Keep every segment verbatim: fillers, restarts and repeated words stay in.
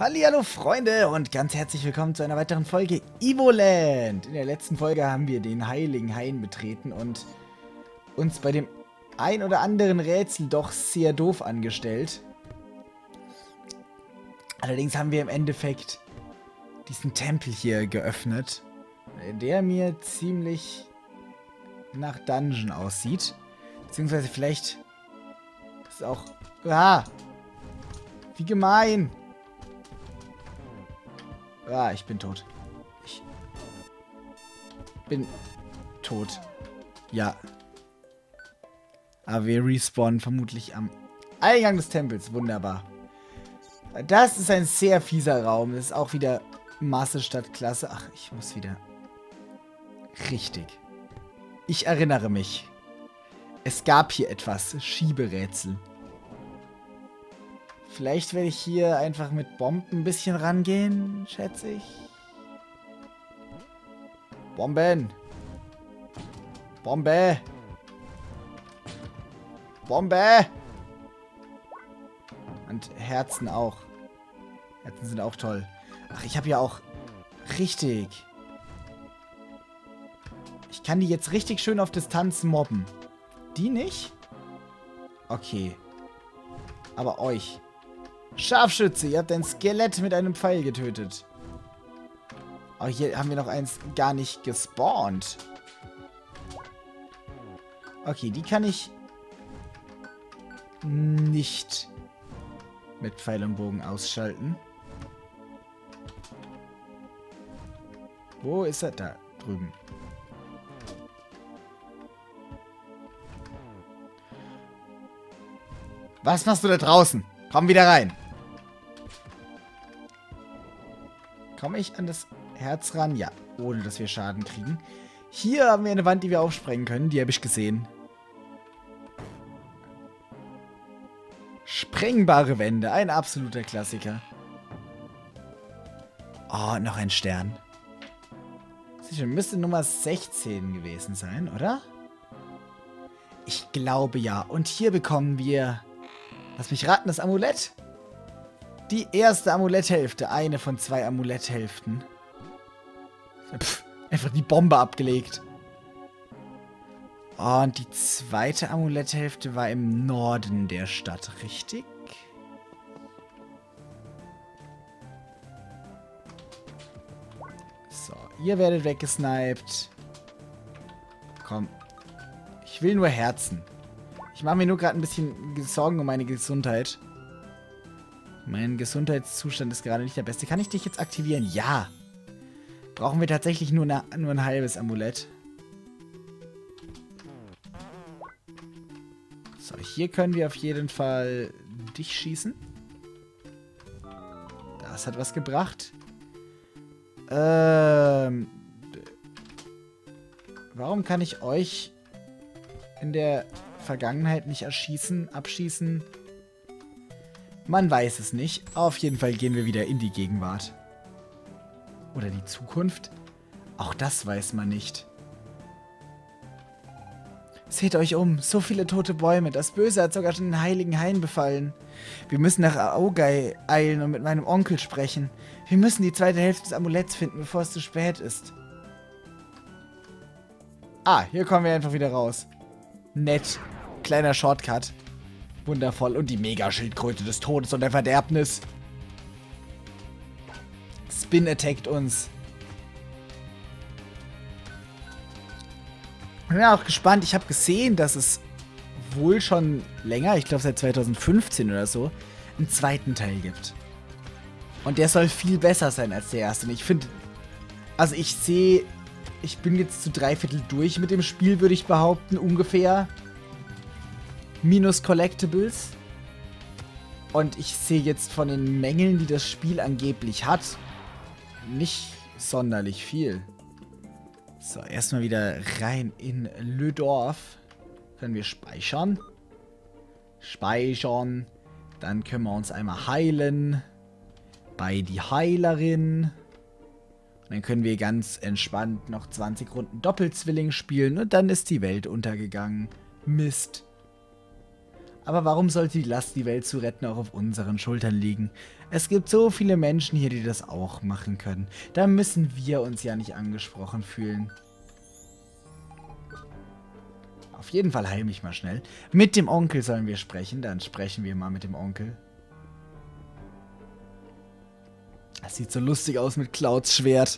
Hallihallo Freunde und ganz herzlich willkommen zu einer weiteren Folge Evoland. In der letzten Folge haben wir den Heiligen Hain betreten und uns bei dem ein oder anderen Rätsel doch sehr doof angestellt. Allerdings haben wir im Endeffekt diesen Tempel hier geöffnet, der mir ziemlich nach Dungeon aussieht. Beziehungsweise vielleicht ist es auch... Ah! Wie gemein! Ah, ich bin tot. Ich bin tot. Ja. Aber wir respawnen vermutlich am Eingang des Tempels. Wunderbar. Das ist ein sehr fieser Raum. Das ist auch wieder Masse statt Klasse. Ach, ich muss wieder... Richtig. Ich erinnere mich. Es gab hier etwas. Schieberätsel. Vielleicht werde ich hier einfach mit Bomben ein bisschen rangehen, schätze ich. Bomben. Bombe. Bombe. Und Herzen auch. Herzen sind auch toll. Ach, ich habe ja auch... Richtig. Ich kann die jetzt richtig schön auf Distanz mobben. Die nicht? Okay. Aber euch... Scharfschütze, ihr habt ein Skelett mit einem Pfeil getötet. Aber hier haben wir noch eins gar nicht gespawnt. Okay, die kann ich nicht mit Pfeil und Bogen ausschalten. Wo ist er? Da drüben. Was machst du da draußen? Komm wieder rein. Komme ich an das Herz ran? Ja, ohne dass wir Schaden kriegen. Hier haben wir eine Wand, die wir aufsprengen können. Die habe ich gesehen. Sprengbare Wände. Ein absoluter Klassiker. Oh, noch ein Stern. Sicher, müsste Nummer sechzehn gewesen sein, oder? Ich glaube ja. Und hier bekommen wir... Lass mich raten, das Amulett? Die erste Amuletthälfte. Eine von zwei Amuletthälften. Pff, einfach die Bombe abgelegt. Und die zweite Amuletthälfte war im Norden der Stadt, richtig? So, ihr werdet weggesniped. Komm. Ich will nur Herzen. Ich mache mir nur gerade ein bisschen Sorgen um meine Gesundheit. Mein Gesundheitszustand ist gerade nicht der beste. Kann ich dich jetzt aktivieren? Ja. Brauchen wir tatsächlich nur, eine, nur ein halbes Amulett. So, hier können wir auf jeden Fall dich schießen. Das hat was gebracht. Ähm... Warum kann ich euch in der Vergangenheit nicht erschießen, abschießen? Man weiß es nicht. Auf jeden Fall gehen wir wieder in die Gegenwart. Oder die Zukunft? Auch das weiß man nicht. Seht euch um, so viele tote Bäume. Das Böse hat sogar schon den Heiligen Hain befallen. Wir müssen nach Aogai eilen und mit meinem Onkel sprechen. Wir müssen die zweite Hälfte des Amuletts finden, bevor es zu spät ist. Ah, hier kommen wir einfach wieder raus. Nett. Kleiner Shortcut. Wundervoll. Und die Mega-Schildkröte des Todes und der Verderbnis. Spin attackt uns. Ich bin auch gespannt. Ich habe gesehen, dass es wohl schon länger, ich glaube seit zweitausendfünfzehn oder so, einen zweiten Teil gibt. Und der soll viel besser sein als der erste. Und ich finde, also ich sehe, ich bin jetzt zu drei Viertel durch mit dem Spiel, würde ich behaupten, ungefähr. Minus Collectibles. Und ich sehe jetzt von den Mängeln, die das Spiel angeblich hat, nicht sonderlich viel. So, erstmal wieder rein in Le Dorf. Können wir speichern. Speichern. Dann können wir uns einmal heilen. Bei die Heilerin. Und dann können wir ganz entspannt noch zwanzig Runden Doppelzwilling spielen. Und dann ist die Welt untergegangen. Mist. Aber warum sollte die Last, die Welt zu retten, auch auf unseren Schultern liegen? Es gibt so viele Menschen hier, die das auch machen können. Da müssen wir uns ja nicht angesprochen fühlen. Auf jeden Fall heil mich mal schnell. Mit dem Onkel sollen wir sprechen. Dann sprechen wir mal mit dem Onkel. Das sieht so lustig aus mit Clouds Schwert.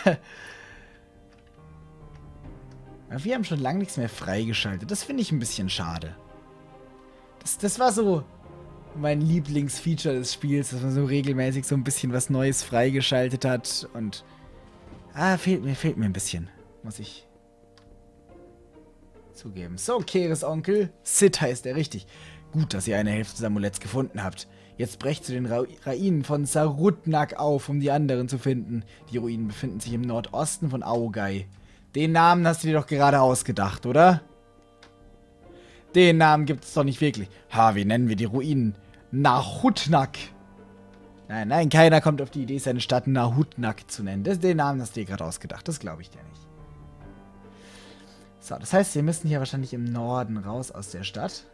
Wir haben schon lange nichts mehr freigeschaltet. Das finde ich ein bisschen schade. Das, das war so mein Lieblingsfeature des Spiels, dass man so regelmäßig so ein bisschen was Neues freigeschaltet hat. Und ah, fehlt mir, fehlt mir ein bisschen. Muss ich zugeben. So, Keres Onkel. Sid heißt er richtig. Gut, dass ihr eine Hälfte des Amuletts gefunden habt. Jetzt brecht zu den Ra Ruinen von Sarutnak auf, um die anderen zu finden. Die Ruinen befinden sich im Nordosten von Aogai. Den Namen hast du dir doch gerade ausgedacht, oder? Den Namen gibt es doch nicht wirklich. Ha, wie nennen wir die Ruinen? Nahutnak. Nein, nein, keiner kommt auf die Idee, seine Stadt Nahutnak zu nennen. Das, den Namen hast du dir gerade ausgedacht. Das glaube ich dir nicht. So, das heißt, wir müssen hier wahrscheinlich im Norden raus aus der Stadt.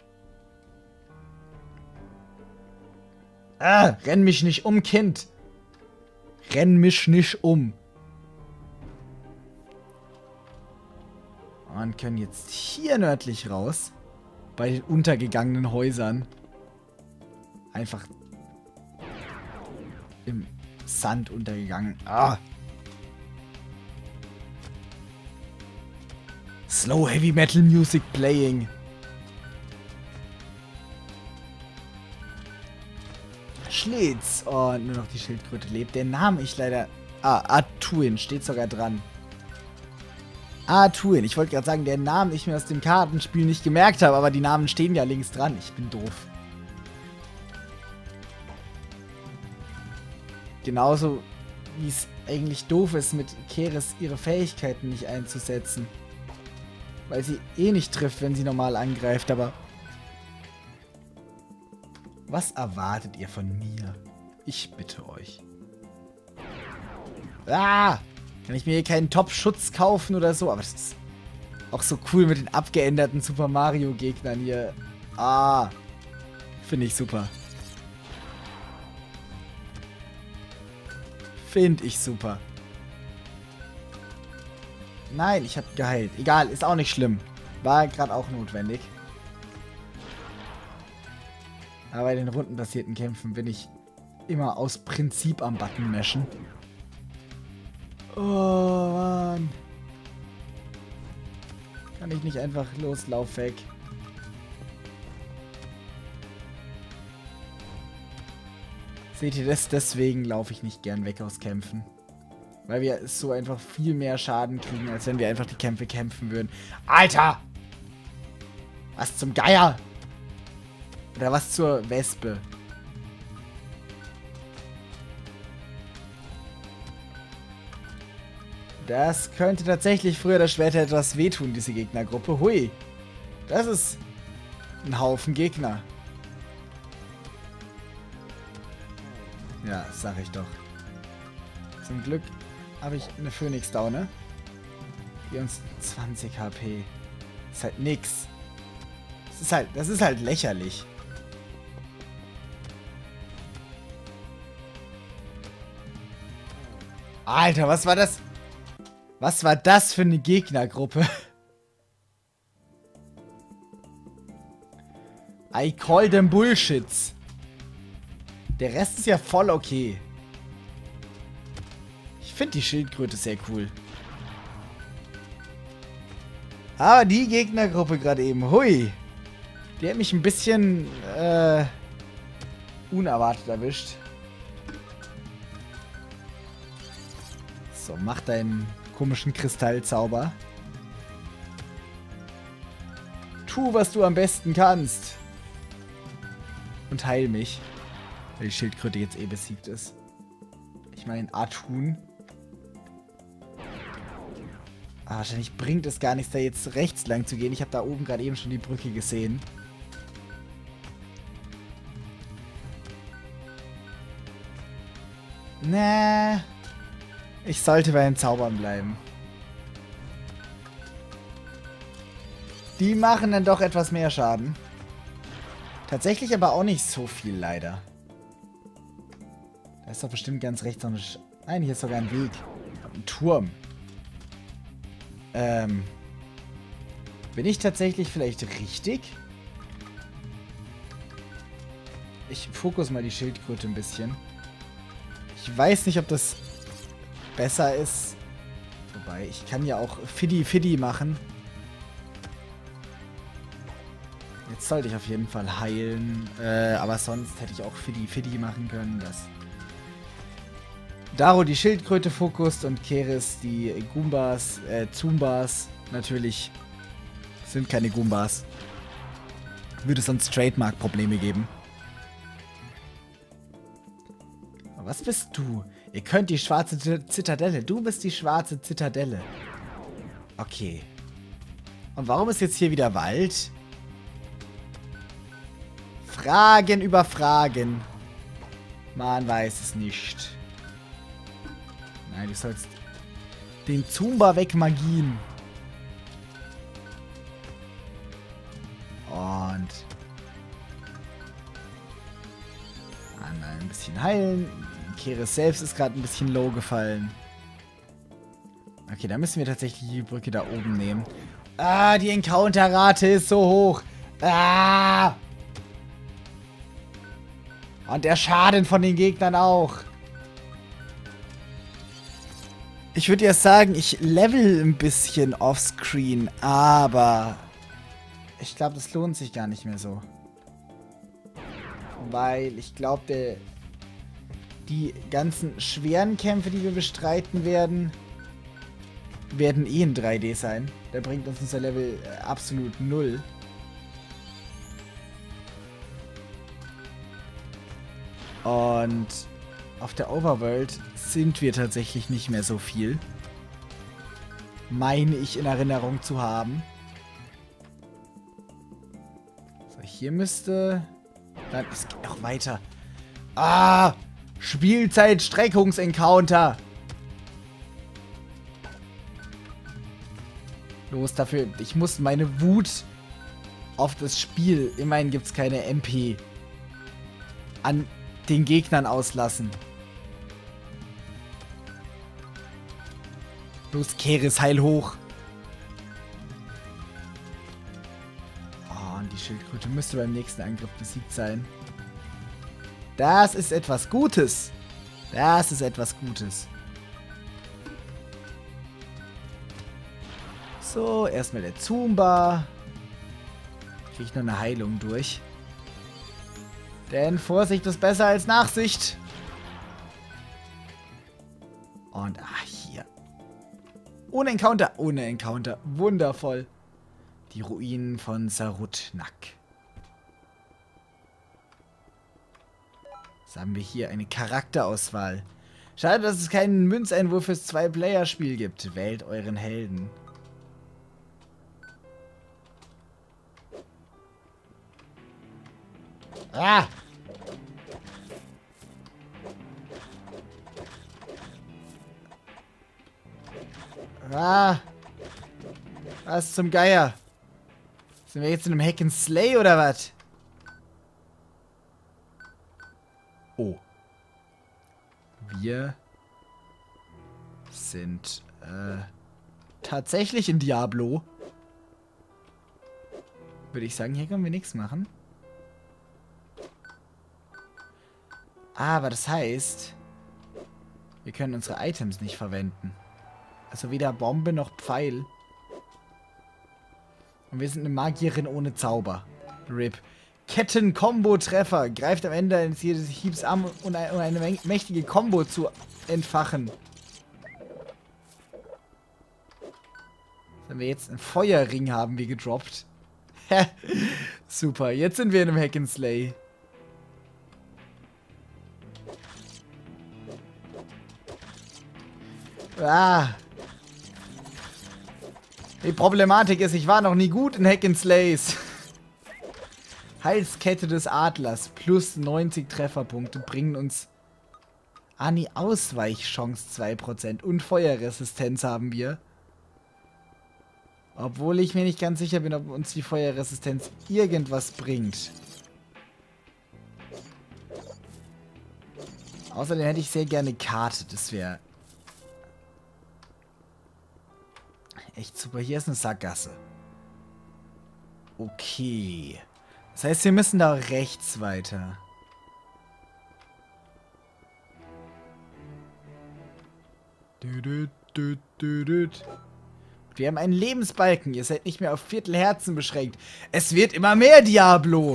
Ah, renn mich nicht um, Kind. Renn mich nicht um. Und können jetzt hier nördlich raus. Bei den untergegangenen Häusern. Einfach im Sand untergegangen. Ah. Slow Heavy Metal Music playing. Schlitz. Oh, nur noch die Schildkröte lebt. Den Namen ich leider... Ah, Atuin steht sogar dran. Atuin. Ich wollte gerade sagen, der Namen ich mir aus dem Kartenspiel nicht gemerkt habe, aber die Namen stehen ja links dran. Ich bin doof. Genauso wie es eigentlich doof ist, mit Keres ihre Fähigkeiten nicht einzusetzen. Weil sie eh nicht trifft, wenn sie normal angreift, aber... Was erwartet ihr von mir? Ich bitte euch. Ah! Kann ich mir hier keinen Top-Schutz kaufen oder so? Aber das ist auch so cool mit den abgeänderten Super Mario-Gegnern hier. Ah! Finde ich super. Finde ich super. Nein, ich habe geheilt. Egal, ist auch nicht schlimm. War gerade auch notwendig. Aber bei den rundenbasierten Kämpfen bin ich immer aus Prinzip am Button mashen. Oh, Mann. Kann ich nicht einfach los, lauf weg. Seht ihr das? Deswegen laufe ich nicht gern weg aus Kämpfen. Weil wir so einfach viel mehr Schaden kriegen, als wenn wir einfach die Kämpfe kämpfen würden. Alter! Was zum Geier? Oder was zur Wespe? Das könnte tatsächlich früher oder später etwas wehtun, diese Gegnergruppe. Hui. Das ist ein Haufen Gegner. Ja, sag ich doch. Zum Glück habe ich eine Phönix-Daune. vierundzwanzig H P. Ist halt nix. Das ist halt, das ist halt lächerlich. Alter, was war das? Was war das für eine Gegnergruppe? I call them Bullshits. Der Rest ist ja voll okay. Ich finde die Schildkröte sehr cool. Aber die Gegnergruppe gerade eben, hui. Die hat mich ein bisschen äh, unerwartet erwischt. So, mach deinen komischen Kristallzauber. Tu, was du am besten kannst. Und heil mich. Weil die Schildkröte jetzt eh besiegt ist. Ich meine, Atun. Ah, wahrscheinlich bringt es gar nichts, da jetzt rechts lang zu gehen. Ich habe da oben gerade eben schon die Brücke gesehen. Nee. Ich sollte bei den Zaubern bleiben. Die machen dann doch etwas mehr Schaden. Tatsächlich aber auch nicht so viel, leider. Da ist doch bestimmt ganz rechts noch eine... Sch Nein, hier ist sogar ein Weg. Ein Turm. Ähm... Bin ich tatsächlich vielleicht richtig? Ich fokus mal die Schildkröte ein bisschen. Ich weiß nicht, ob das besser ist. Wobei, ich kann ja auch Fiddy-Fiddy machen. Jetzt sollte ich auf jeden Fall heilen. Äh, aber sonst hätte ich auch Fiddy-Fiddy machen können. Das Daro die Schildkröte fokust und Keris die Goombas, äh, Zumbas. Natürlich sind keine Goombas. Würde sonst Trademark-Probleme geben. Aber was bist du? Ihr könnt die schwarze Zitadelle. Du bist die schwarze Zitadelle. Okay. Und warum ist jetzt hier wieder Wald? Fragen über Fragen. Man weiß es nicht. Nein, du sollst den Zumba wegmagien. Und einmal ein bisschen heilen. Keris selbst ist gerade ein bisschen low gefallen. Okay, da müssen wir tatsächlich die Brücke da oben nehmen. Ah, die Encounter-Rate ist so hoch. Ah! Und der Schaden von den Gegnern auch. Ich würde ja sagen, ich level ein bisschen offscreen, aber ich glaube, das lohnt sich gar nicht mehr so. Weil ich glaube, die ganzen schweren Kämpfe, die wir bestreiten werden, werden eh in drei D sein. Da bringt uns unser Level absolut null. Und auf der Overworld sind wir tatsächlich nicht mehr so viel. Meine ich in Erinnerung zu haben. So, hier müsste... Dann, es geht noch weiter. Ah! Spielzeit-Streckungs-Encounter! Los, dafür... Ich muss meine Wut auf das Spiel... Immerhin gibt es keine M P... an den Gegnern auslassen. Los, Keris, heil hoch. Oh, und die Schildkröte müsste beim nächsten Angriff besiegt sein. Das ist etwas Gutes. Das ist etwas Gutes. So, erstmal der Zumba. Kriege ich noch eine Heilung durch. Denn Vorsicht ist besser als Nachsicht. Und, ah, hier. Ohne Encounter. Ohne Encounter. Wundervoll. Die Ruinen von Sarutnak. Was haben wir hier? Eine Charakterauswahl. Schade, dass es keinen Münzeinwurf fürs Zwei-Player-Spiel gibt. Wählt euren Helden. Ah! Ah! Was zum Geier? Sind wir jetzt in einem Hack and Slay oder was? Oh. Wir sind äh, tatsächlich in Diablo. Würde ich sagen, hier können wir nichts machen. Aber das heißt, wir können unsere Items nicht verwenden. Also weder Bombe noch Pfeil. Und wir sind eine Magierin ohne Zauber. R I P. Ketten-Kombo-Treffer. Greift am Ende eines jedes Hiebs an, um eine mächtige Kombo zu entfachen. Wenn wir jetzt einen Feuerring haben, wir gedroppt. Super, jetzt sind wir in einem Hack and Slay. Ah. Die Problematik ist, ich war noch nie gut in Hack and Slays. Halskette des Adlers plus neunzig Trefferpunkte bringen uns... Ah, nee, Ausweichchance zwei Prozent und Feuerresistenz haben wir. Obwohl ich mir nicht ganz sicher bin, ob uns die Feuerresistenz irgendwas bringt. Außerdem hätte ich sehr gerne Karte. Das wäre echt super. Hier ist eine Sackgasse. Okay. Das heißt, wir müssen da rechts weiter. Wir haben einen Lebensbalken. Ihr seid nicht mehr auf Viertelherzen beschränkt. Es wird immer mehr, Diablo.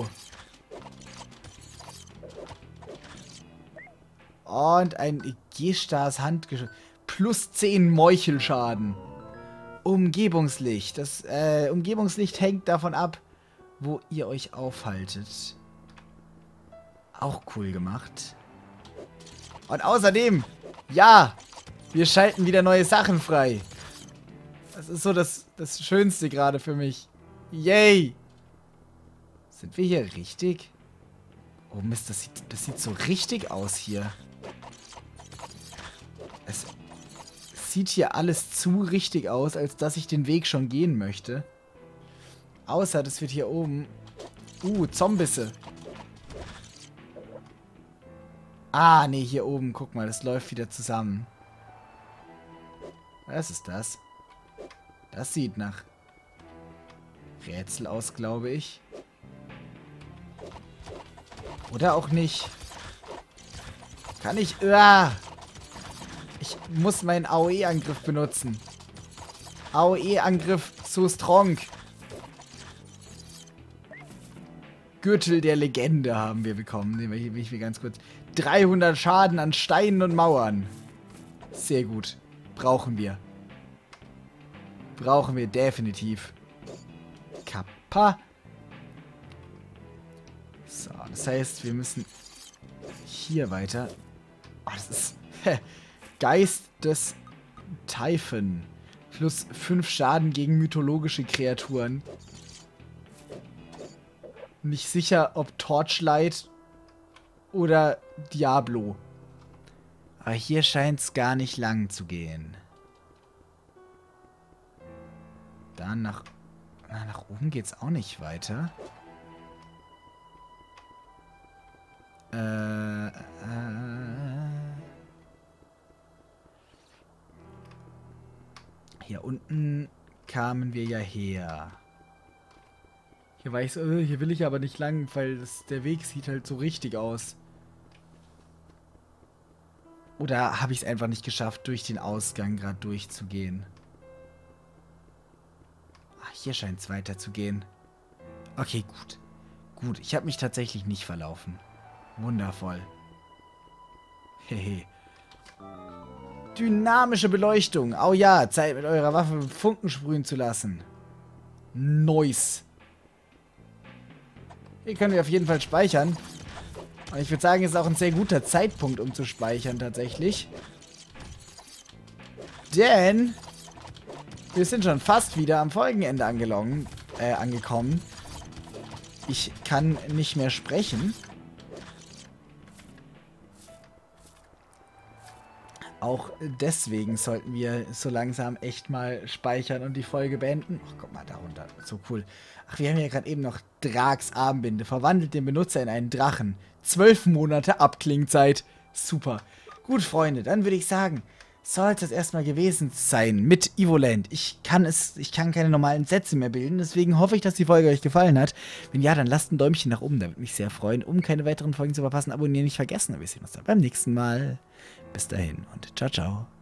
Und ein G-Stars Handgeschütz. Plus zehn Meuchelschaden. Umgebungslicht. Das äh, Umgebungslicht hängt davon ab, wo ihr euch aufhaltet. Auch cool gemacht. Und außerdem, ja, wir schalten wieder neue Sachen frei. Das ist so das, das Schönste gerade für mich. Yay! Sind wir hier richtig? Oh Mist, das sieht, das sieht so richtig aus hier. Es sieht hier alles zu richtig aus, als dass ich den Weg schon gehen möchte. Außer, das wird hier oben... Uh, Zombisse. Ah, nee, hier oben, guck mal, das läuft wieder zusammen. Was ist das? Das sieht nach Rätsel aus, glaube ich. Oder auch nicht. Kann ich... Ah! Ich muss meinen A O E-Angriff benutzen. A O E-Angriff zu Strong. Gürtel der Legende haben wir bekommen. Den will ich mir ganz kurz... dreihundert Schaden an Steinen und Mauern. Sehr gut. Brauchen wir. Brauchen wir definitiv. Kappa. So, das heißt, wir müssen hier weiter. Oh, das ist... Geist des Typhon. Plus fünf Schaden gegen mythologische Kreaturen. Nicht sicher, ob Torchlight oder Diablo. Aber hier scheint es gar nicht lang zu gehen. Dann nach... Na, nach oben geht's auch nicht weiter. Äh... äh Hier unten kamen wir ja her. Hier war ich so, äh, hier will ich aber nicht lang, weil das, der Weg sieht halt so richtig aus. Oder habe ich es einfach nicht geschafft, durch den Ausgang gerade durchzugehen? Ach, hier scheint es weiterzugehen. Okay, gut. Gut, ich habe mich tatsächlich nicht verlaufen. Wundervoll. Hehe. Dynamische Beleuchtung. Oh ja, Zeit mit eurer Waffe Funken sprühen zu lassen. Nice. Hier können wir auf jeden Fall speichern. Und ich würde sagen, es ist auch ein sehr guter Zeitpunkt, um zu speichern tatsächlich. Denn wir sind schon fast wieder am Folgenende angelungen, äh, angekommen. Ich kann nicht mehr sprechen. Auch deswegen sollten wir so langsam echt mal speichern und die Folge beenden. Ach, guck mal, darunter. So cool. Ach, wir haben ja gerade eben noch Drags Armbinde. Verwandelt den Benutzer in einen Drachen. Zwölf Monate Abklingzeit. Super. Gut, Freunde, dann würde ich sagen, soll es das erstmal gewesen sein mit Evoland. Ich kann es, ich kann keine normalen Sätze mehr bilden, deswegen hoffe ich, dass die Folge euch gefallen hat. Wenn ja, dann lasst ein Däumchen nach oben, da würde mich sehr freuen. Um keine weiteren Folgen zu verpassen, abonnieren nicht vergessen. Wir sehen uns dann beim nächsten Mal. Bis dahin und ciao, ciao.